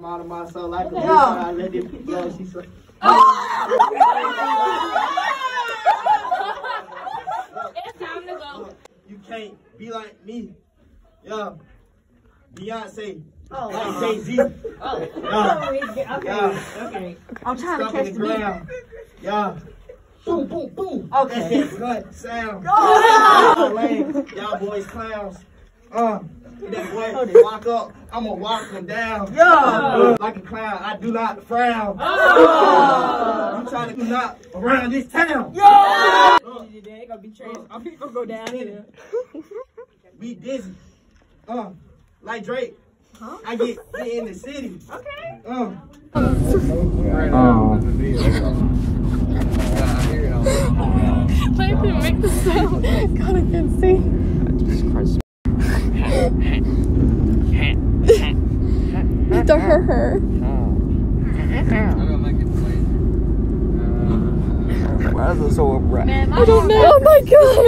out of my soul like a bitch. I let it go. She said, It's time to go. you can't be like me. Yeah. Beyonce. Oh, like Jay-Z. Oh, okay. I'm trying to catch the ground. Yeah. Boom, boom, boom. Okay. That's that good sound. Y'all boys clowns. That boy walk up, I'ma walk him down. Yeah. Like a clown, I do not frown. You trying to do not around this town. Yeah. They gonna be traced. I'm gonna go down here. Be dizzy. Like Drake. Huh? I get in the city. Okay. Why did it make the sound? God, I can't see. Jesus Christ. To her. Why is it so abrupt? I don't know. Oh my God.